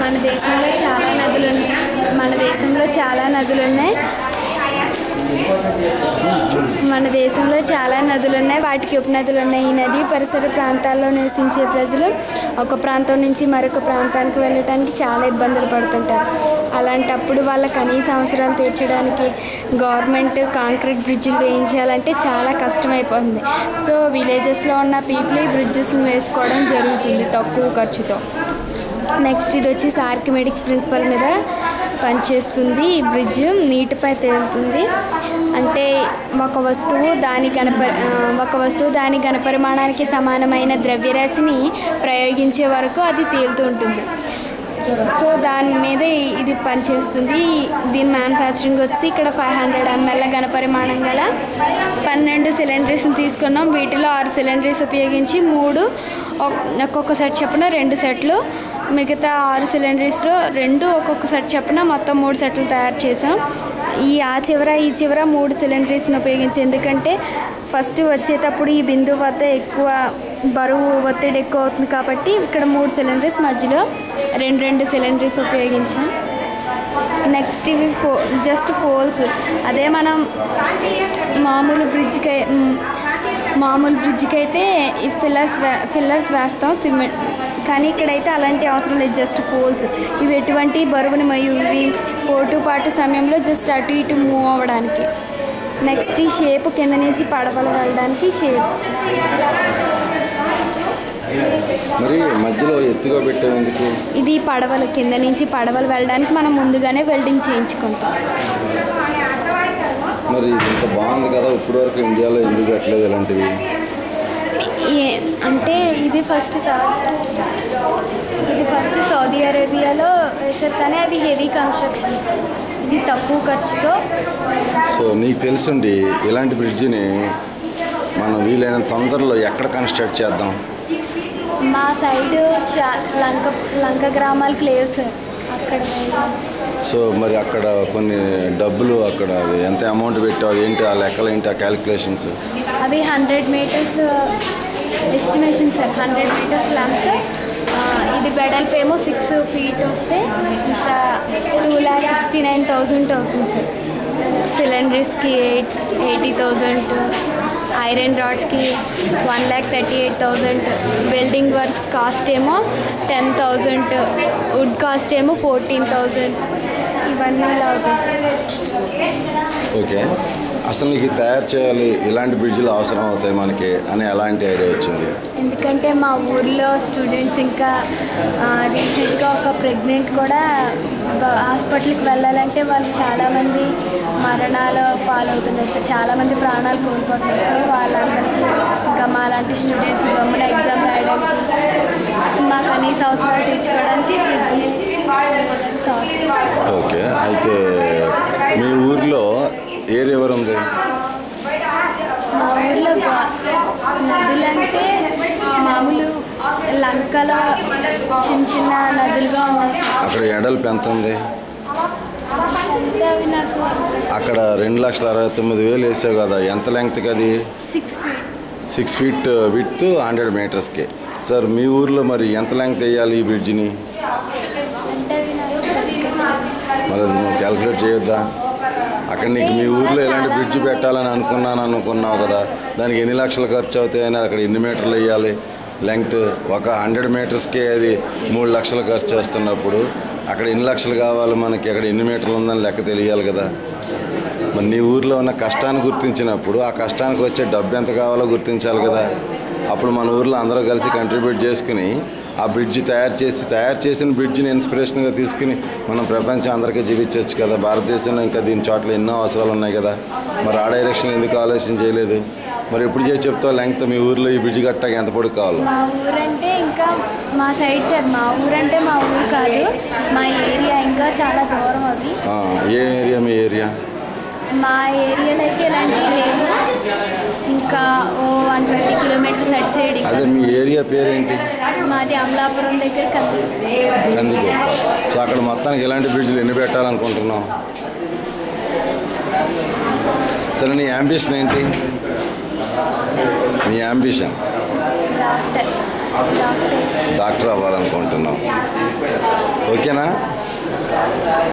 మన దేశంలో చాలా నదులు ఉన్నాయి. వాటికి ఉపనదులు ఉన్నాయి. ఈ నది పరిసర ప్రాంతాల్లో నివసించే ప్రజలు ఒక ప్రాంతం నుంచి మరొక ప్రాంతానికి వెళ్ళటానికి చాలా ఇబ్బందులు పడుతుంటారు. అలాంటప్పుడు వాళ్ళ కనీస అవసరాలు తీర్చడానికి గవర్నమెంట్ కాంక్రీట్ బ్రిడ్జిలు వేయించాలంటే చాలా కష్టమైపోతుంది. సో విలేజెస్లో ఉన్న పీపుల్ ఈ బ్రిడ్జెస్ని వేసుకోవడం జరుగుతుంది తక్కువ ఖర్చుతో. నెక్స్ట్ ఇది వచ్చి ఆర్కిమెడిక్స్ ప్రిన్సిపల్ మీద పనిచేస్తుంది. ఈ బ్రిడ్జ్ నీటిపై తేలుతుంది. అంటే ఒక వస్తువు దాని ఘనపరిమాణానికి సమానమైన ద్రవ్యరాశిని ప్రయోగించే వరకు అది తేలుతూ ఉంటుంది. సో దాని మీద ఇది పనిచేస్తుంది. దీని మ్యానుఫ్యాక్చరింగ్ వచ్చి ఇక్కడ 500 ml ఘనపరిమాణం గల 12 సిలిండర్స్ని తీసుకున్నాం. వీటిలో 6 సిలిండర్స్ ఉపయోగించి 3 ఒక్కొక్క సెట్ చొప్పున 2 సెట్లు, మిగతా 6 సిలిండర్స్లో 2 ఒక్కొక్క సెట్ చొప్పున మొత్తం 3 సెట్లు తయారు చేసాం. ఈ చివర 3 సిలిండర్స్ని ఉపయోగించి, ఎందుకంటే ఫస్ట్ వచ్చేటప్పుడు ఈ బిందువు వద్ద ఎక్కువ బరువు ఒత్తిడి ఎక్కువ అవుతుంది కాబట్టి ఇక్కడ 3 సిలిండర్స్ మధ్యలో 2 సిలిండర్స్ ఉపయోగించాం. నెక్స్ట్ ఇవి జస్ట్ ఫోల్స్. అదే మనం మామూలు బ్రిడ్జ్కి అయితే ఈ ఫిల్లర్స్ వేస్తాం సిమెంట్, కానీ ఇక్కడైతే అలాంటి అవసరం లేదు. Just poles. ఇవి ఎటువంటి బరువుని ఇవి పోటుపాటు సమయంలో జస్ట్ అటు ఇటు మూవ్ అవ్వడానికి. నెక్స్ట్ ఈ షేప్ కింద నుంచి పడవలు వెళ్ళడానికి షేప్. మరి మధ్యలో ఎత్తుగా పెట్టేందుకు ఇది పడవలు కింద నుంచి పడవలు వెళ్ళడానికి మనం ముందుగానే వెల్డింగ్ చేయించుకుంటాం. మరి ఇంత బాగుంది కదా, ఇప్పటి వరకు ఇండియాలో ఎందుకు పెట్టలేదు ఇలాంటివి? అంటే ఇది ఫస్ట్ సౌదీ అరేబియాలో వేశారు, కానీ అవి హెవీ కన్స్ట్రక్షన్స్. ఇది తక్కువ ఖర్చుతో. సో నీకు తెలుసుండి ఇలాంటి బ్రిడ్జిని మనం వీలైనంత తొందరలో ఎక్కడ కన్స్ట్రక్ట్ చేద్దాం? మా సైడ్ లంక గ్రామాలకు లేవు సార్, అక్కడ. సో మరి అక్కడ కొన్ని డబ్బులు అక్కడ ఎంత అమౌంట్ పెట్టావు, ఏంటి ఆ లెక్కలు, ఏంటి ఆ క్యాలిక్యులేషన్స్? అవి 100 meters estimation sir. 100 meters length. ఇది వెడల్పేమో 6 feet వస్తే ఇంత 2,69,000 అవుతుంది సార్. సిలిండర్స్కి 80,000, ఐరన్ రాడ్స్కి 1,38,000, వెల్డింగ్ వర్క్స్ కాస్ట్ ఏమో 10,000, వుడ్ కాస్ట్ ఏమో 14,000. ఇవన్నీ ఇలా అవుతాయి సార్. ఓకే, అసలు నీకు తయారు చేయాలి ఇలాంటి బ్రిడ్జ్లు అవసరం అవుతాయి మనకి అని ఎలాంటి ఐడియా వచ్చింది? ఎందుకంటే మా ఊర్లో స్టూడెంట్స్ ఇంకా రీసెంట్గా ఒక ప్రెగ్నెంట్ కూడా హాస్పిటల్కి వెళ్ళాలంటే వాళ్ళు చాలామంది మరణాలు పాలవుతున్నారు సార్. చాలామంది ప్రాణాలు కోల్పోతున్నారు. సో వాళ్ళందరికీ ఇంకా మా లాంటి స్టూడెంట్స్ గమ్మున ఎగ్జామ్ రాయడానికి, మా కనీస అవసరాలు తీర్చుకోవడానికి. ఓకే, అయితే మీ ఊర్లో ఏ రివర్ ఉంది? మా ఊర్లో నదులంటే మామూలు లంకలో చిన్న చిన్న నదులుగా ఉన్నాయి. అక్కడ ఎడల్పు ఎంత ఉంది? అక్కడ 2,69,000 వేసావు కదా, ఎంత లెంగ్త్కి అది? 6 feet విడ్త్ 100 metersకి. సార్ మీ ఊర్లో మరి ఎంత లెంగ్త్ వేయాలి ఈ బ్రిడ్జిని? మరి అది నువ్వు క్యాలిక్యులేట్ చేయొద్దా? అక్కడ నీకు మీ ఊర్లో ఎలాంటి బ్రిడ్జ్ పెట్టాలని అనుకున్నావు కదా, దానికి ఎన్ని లక్షలు ఖర్చు అవుతాయని, అక్కడ ఎన్ని మీటర్లు వేయాలి లెంగ్త్? ఒక 100 metersకే అది 3 లక్షలు ఖర్చు చేస్తున్నప్పుడు అక్కడ ఎన్ని లక్షలు కావాలి మనకి, అక్కడ ఎన్ని మీటర్లు ఉందని లెక్క తెలియాలి కదా. మరి నీ ఊర్లో ఉన్న కష్టాన్ని గుర్తించినప్పుడు ఆ కష్టానికి వచ్చే డబ్బు ఎంత కావాలో గుర్తించాలి కదా. అప్పుడు మన ఊర్లో అందరూ కలిసి కంట్రిబ్యూట్ చేసుకుని ఆ బ్రిడ్జ్ తయారు చేసిన బ్రిడ్జిని ఇన్స్పిరేషన్గా తీసుకుని మనం ప్రపంచం అందరికీ జీవించవచ్చు కదా. భారతదేశంలో ఇంకా దీని చోట్ల ఎన్నో అవసరాలు ఉన్నాయి కదా. మరి ఆ డైరెక్షన్ ఎందుకు ఆలోచన చేయలేదు? మరి ఎప్పుడు చేసి చెప్తావు లెంగ్త్ మీ ఊర్లో ఈ బ్రిడ్జ్ కట్టాక ఎంత పొడుగు కావాలి? మా ఊరంటే ఇంకా మా సైడ్ సార్, మా ఊరంటే మా ఊరు కాదు, మా ఏరియా ఇంకా చాలా దూరం. అది ఏ ఏరియా? మీ ఏరియా? మా ఏరియాలో అయితే ఇలాంటివి లేవు. ఇంకా 120 kilometers అటు సైడ్. అదే మీ ఏరియా పేరేంటి? మాది అమలాపురం దగ్గర కందికూరు. సో అక్కడ మొత్తానికి ఎలాంటి బ్రిడ్జ్లు ఎన్ని పెట్టాలనుకుంటున్నావు? సరే, నీ యాంబిషన్ ఏంటి? నీ యాంబిషన్? డాక్టర్ అవ్వాలనుకుంటున్నావు. ఓకేనా?